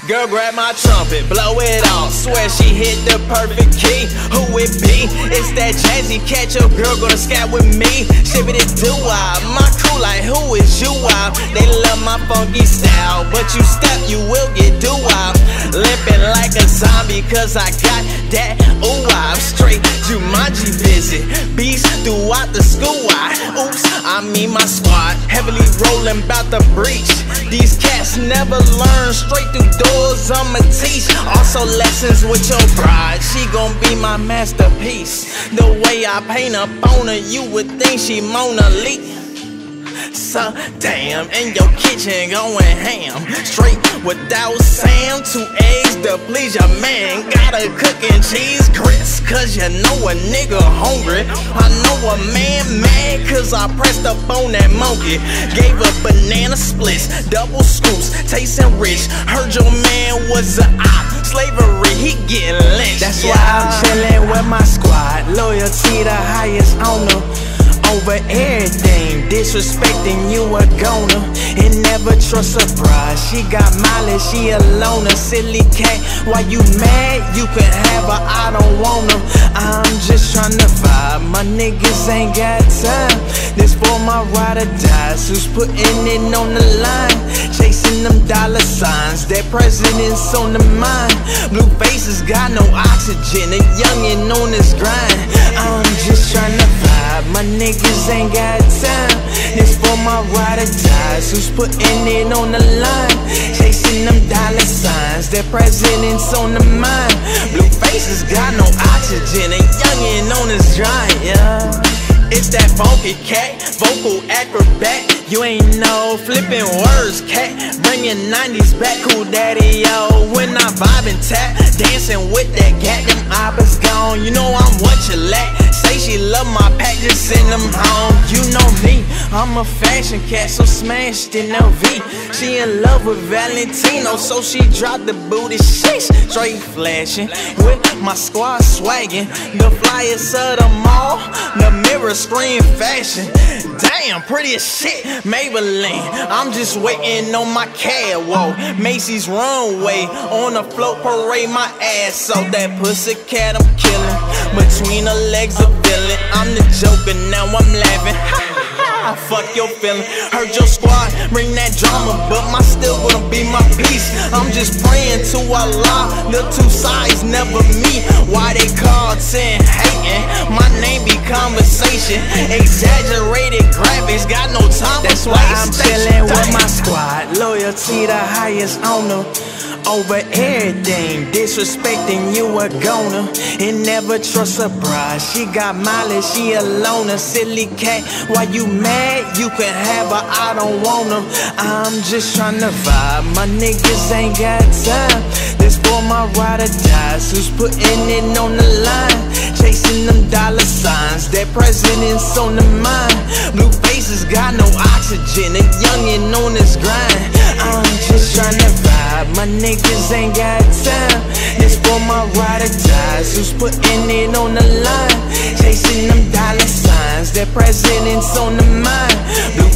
Girl, grab my trumpet, blow it off. Swear she hit the perfect key. Who it be? It's that Jazzy Cat. Your girl gonna scat with me. Shibbity doo wop. My crew like, who is you wop? They love my funky style, but you step, you will get doo wop. Limping like a zombie, cause I got that ooh wop. Straight Jumanji visit. Beast throughout the school. Oops, I mean my squad. Heavily rolling bout the breach. These cats never learn. Straight through doors, I'ma teach. Also lessons with your bride. She gon' be my masterpiece. The way I paint up on her, you would think she Mona Lisa. So damn, in your kitchen going ham. Straight without Sam. 2 eggs to please your man. Gotta cook and cheese grits, cause you know a nigga hungry. I know a man mad, cause I pressed up on that monkey. Gave her banana splits, double scoops, tasting rich. Heard your man was a op. Slavery, he getting lynched. That's why I'm chillin' with my squad. Loyalty the highest honor over everything. Disrespecting you a goner, and never trust a bride. She got mileage, she a loner. Silly cat, why you mad? You can have her, I don't want her. I'm just tryna vibe, my niggas ain't got time. This for my ride or dies, who's putting it on the line. Chasing them dollar signs, that president's on the mind. Blue faces got no oxygen, a youngin' on his grind. I'm just tryna vibe, my niggas ain't got time. This for my ride or dies, who's putting it on the line. Chasing them dollar signs, that president's on the mind. Blue faces got no oxygen, a youngin' on his grind, yeah. It's that funky cat, vocal acrobat. You ain't no flipping words, cat. Bringing 90s back, cool daddy, yo. When I vibe and tap, dancing with that cat. Them eyes gone, you know I'm what you lack. Say she love my pack, just send them home. You know me, I'm a fashion cat, so smashed in LV. She in love with Valentino, so she dropped the booty. Sheesh, straight flashing with my squad swagging. The flyers of the mall, the mirror screen fashion. Damn, pretty as shit, Maybelline. I'm just waiting on my catwalk. Macy's runway, on the float, parade my ass. So that pussy cat I'm killing, between her legs a villain. I'm the joker, now I'm laughing. Fuck your feeling. Heard your squad bring that drama, but my still gonna be my peace. I'm just praying to Allah, the two sides never meet. Why they call 10 hating? My name be conversation. Exaggerated graphics, got no time. That's why I'm chillin' with my squad. Loyalty the highest honor over everything. Disrespecting you a goner, and never trust a bride. She got mileage, she a loner. Silly cat, why you mad? You can have her, I don't want her. I'm just tryna vibe, my niggas ain't got time. This for my ride or dies, who's putting it on the line. Chasing them dollar signs, that president's on the mind. Blue faces got no oxygen, a youngin' on his grind. I'm just tryna vibe, my niggas ain't got time. This for my ride or dies, who's putting it on the line. Chasing them dollar signs, that president's on the mind. Blue